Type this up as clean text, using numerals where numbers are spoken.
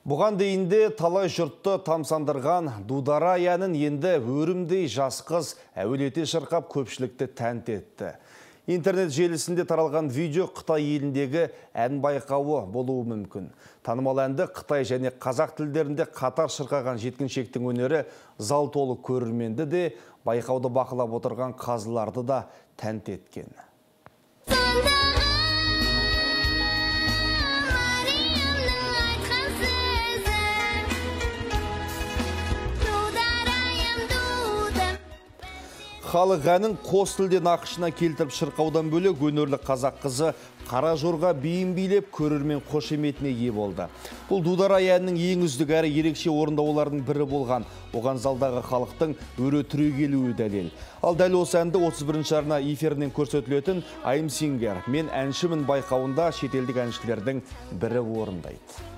Бұған дейінде талай жұртты тамсандырған Дудара әнін енді өрімдей жас қыз әуелете шырқап көпшілікті тәнті етті. Интернет желісінде таралған видео Қытай еліндегі ән байқауы болуы мүмкін. Танымал әнді Қытай және қазақ тілдерінде қатар шырқаған жеткіншектің өнері зал толы көрерменді де, байқауды бақылап отырған қазыларды да тәнті еткен. Халық әнін қос тілде нақышына келтіріп шырқаудан бөлек өнерлі қазақ қызы қара жорға биін билеп көрермен қошеметіне ие болды. Бұл Дудара әнінің ең үздік әрі ерекше орындаулардың бірі болған. Оған залдағы халықтың өре түрегелуі дәлел. Ал дәл осы әнді 31-ші арна эфирінен көрсетілетін I'm Singer, мен әншімін байқауында шетелдік әншілердің бірі орындайды.